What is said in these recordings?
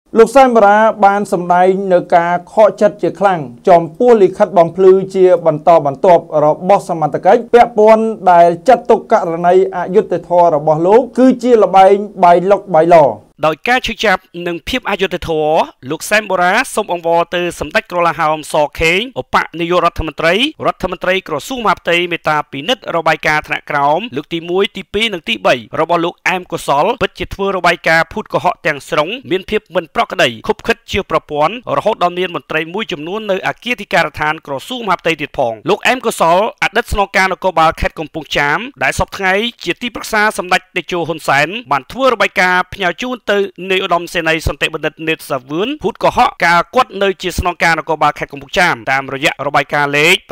លោកសែនបារាបានសម្ដែងនៅការខកចិត្តជាខ្លាំងចំពោះលិខិតបំភ្លឺជាបន្តបន្ទាប់របស់សមត្ថកិច្ចពាក់ព័ន្ធដែលចាត់ទុកករណីអយុត្តិធម៌របស់លោកគឺជាល្បែងបាយលុកបាយឡដោយការឈឺចាប់និងភាពអយុត្តិធម៌លោកសែនបារាសូមអង្វរទៅសម្ដេចក្រឡាហោមសខេងឧបនាយករដ្ឋមន្ត្រីក្រសួងមហាផ្ទៃមេត្តាពិនិត្យរបាយការណ៍ថ្នាក់ក្រោមលើកទី1ទី2និងទី3របស់លោកអែមកុសលពិតជាធ្វើរបាយការណ៍ភូតកុហកទាំងស្រុងមានភាពមិនប្រក្រតីខុបខិតជាប្រព័ន្ធរហូតដល់មានមន្ត្រីមួយចំនួននៅអគារទីការដ្ឋានក្រសួងមហាផ្ទៃទៀតផងលោកអែមកុសលអតីតស្នងការនគរបាលខេត្តកំពង់ចាមដែលសពថ្ងៃជាទីប្រឹក្សាសម្ដេចតេជោហ៊ុនសែនបានធ្វើរបាយការណ៍ផ្ញើជូនទៅនៃឧត្តមសេនីយ៍សន្តិបណ្ឌិតនេតសាវឿនភូតកុហកការគាត់នៅជាស្នងការនគរបាលខេត្តកំពង់ចាមតាមរយៈរបាយការណ៍លេខ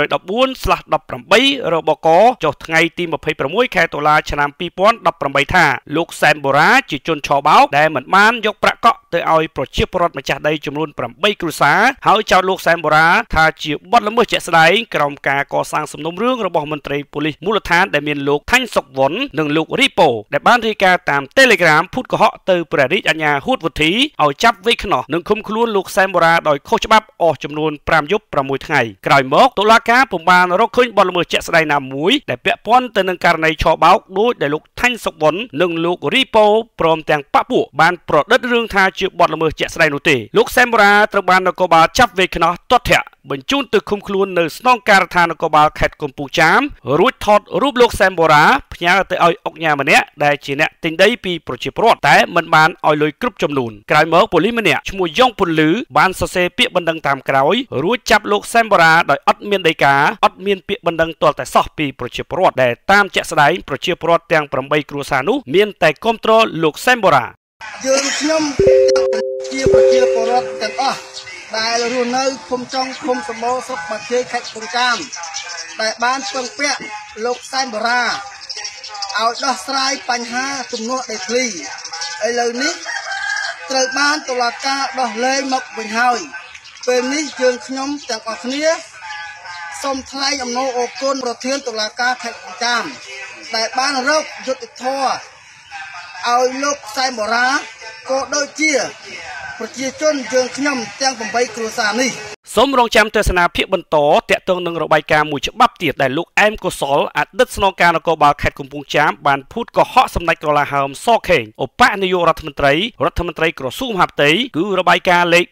714/18 របកចុះថ្ងៃទី26 ខែតុលាឆ្នាំ 2018 ថាលោកសែនបារាជាជនឆបោកដែលមិនបានយកប្រាក់កក់ទៅឲ្យប្រជាពលរដ្ឋម្ចាស់ដីចំនួន8គ្រួសារហើយចោទលោកសែនបារាថាជាបទល្មើសជាក់ស្ដែងក្រោមការកសាងសំណុំរឿងរបស់មន្ត្រីប៉ូលីសមូលដ្ឋានដែលមានលោកថាញ់សុកវុននិងលោករីប៉ូដែលបានរាយការណ៍តាម Telegram ភូតកុហកទៅព្រះរាជអាជ្ញាហួតវុធីឲ្យចាប់វេខ្នោះនិងឃុំខ្លួនលោកសែនបារាដោយខុសច្បាប់អស់ចំនួន5យប់6ថ្ងៃក្រោយមកតុលាការពុំបានរកឃើញបទល្មើសជាក់ស្ដែងណាមួយដែលពាក់ព័ន្ធទៅនឹងករណីឆបោកដោយដែលលោកថាញ់សុកវុននិងលោករីប៉ូព្រមទាំងបពុបានប្រឌិតរឿងថាជាបទល្មើសជាក់ស្ដែងនោះទេលោកសែនបារាត្រូវបាននគរបាលចាប់វេខ្នោះទាត់ធាក់បញ្ជូនទៅឃុំខ្លួននៅស្នងការដ្ឋាននគរបាលខេត្តកំពង់ចាមរួចថតរូបលោកសែនបារាផ្ញើទៅឲ្យអុកញ៉ាម្នាក់ដែលជាអ្នកទិញដីពីប្រជាពលរដ្ឋតែមិនបានឲ្យលុយគ្រប់ចំនួនក្រោយមកប៉ូលីសម្នាក់ឈ្មោះយ៉ងពុនលឺបានសរសេរពាក្យបណ្ដឹងតាមក្រោយរួចចាប់លោកសែនបារាដោយអត់មានដីកាអត់មានពាក្យបណ្ដឹងទាល់តែសោះពីប្រជាពលរដ្ឋដែលតាមជាក់ស្ដែងប្រជាពលរដ្ឋទាំង8គ្រួសារនោះមានតែគ្រប់គ្រងលោកសែនបារាយើងខ្ញុំជាប្រជាពលរដ្ឋទាំងអស់ដែលរស់នៅឃុំចុងឃុំសម្បូរស្រុកបាជ័យខេត្តកំពង់ចាមដែលបានពឹងពាក់លោកសែនបារាឲ្យដោះស្រាយបញ្ហាទំនាស់ដីធ្លីឥឡូវនេះត្រូវបានតុលាការដោះលែងមកវិញហើយពេលនេះយើងខ្ញុំទាំងអស់គ្នាសូមថ្លែងអំណរអគុណប្រធានតុលាការខេត្តកំពង់ចាមដែលបានរកយុត្តិធម៌ឲ្យលោកសែនបារាក៏ដូចជាប្រជាជនយើងខ្ញុំទាំង8គ្រួសារនេះសូមរងចាំទស្សនាភាគបន្តតាក់ទងនឹងរបាយការណ៍មួយច្បាប់ទៀតដែលលោកអែមកុសលអតីតស្នងការនគរបាលខេត្តកំពង់ចាមបានភូតកុហកសម្ដេចក្រឡាហោមសខេងឧបនាយករដ្ឋមន្ត្រីក្រសួងមហាផ្ទៃគឺរបាយការណ៍លេខ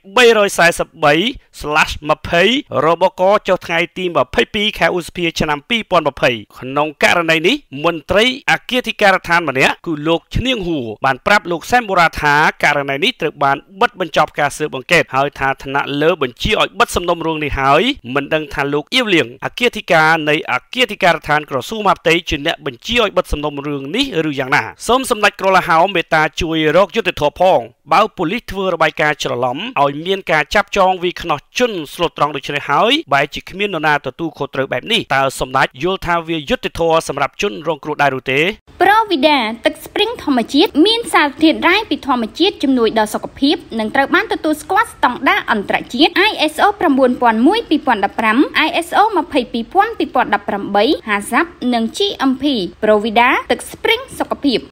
343/20 របកចុះថ្ងៃទី22 ខែឧសភាឆ្នាំ 2020 ក្នុងករណីនេះមន្ត្រីអគារការដ្ឋានម្នាក់គឺលោកឈ្នៀងហួរបានប្រាប់លោកសែនបារាថាករណីនេះត្រូវបានបិទបញ្ចប់ការស៊ើបអង្កេតហើយថាឋានៈលើបញ្ជាឲ្យបិទសំណុំរឿងនេះហើយមិនដឹងថាលោកអៀវលៀងអគារធិការនៃអគារការដ្ឋានក្រសួងមហាផ្ទៃជាអ្នកបញ្ជាឲ្យបិទសំណុំរឿងនេះឬយ៉ាងណាសូមសម្ដេចក្រឡាហោមមេត្តាជួយរកយុត្តិធម៌ផងបើប៉ូលីសធ្វើរបាយការណ៍ច្រឡំឲ្យមានការចាប់ចងវាខ្នោះជន់ស្លូតត្រង់ដូចនេះហើយបែរជាគ្មាននរណាទទួលខុសត្រូវបែបនេះតើសម្ដេចយល់ថាវាយុត្តិធម៌សម្រាប់ជនរងគ្រោះដែរឬទេប្រូវីដាទឹកស្ព្រីងធម្មជាតិមានសារធាតុរ៉ែពីធម្មជាតិជំនួយដល់សុខភាពនិងត្រូវបានទទួលស្គាល់ស្តង់ដារអន្តរជាតិ ISO 9001:2015 ISO 22000:2018 HACCP និង GMP ប្រូវីដាទឹកស្ព្រីងសុខភាព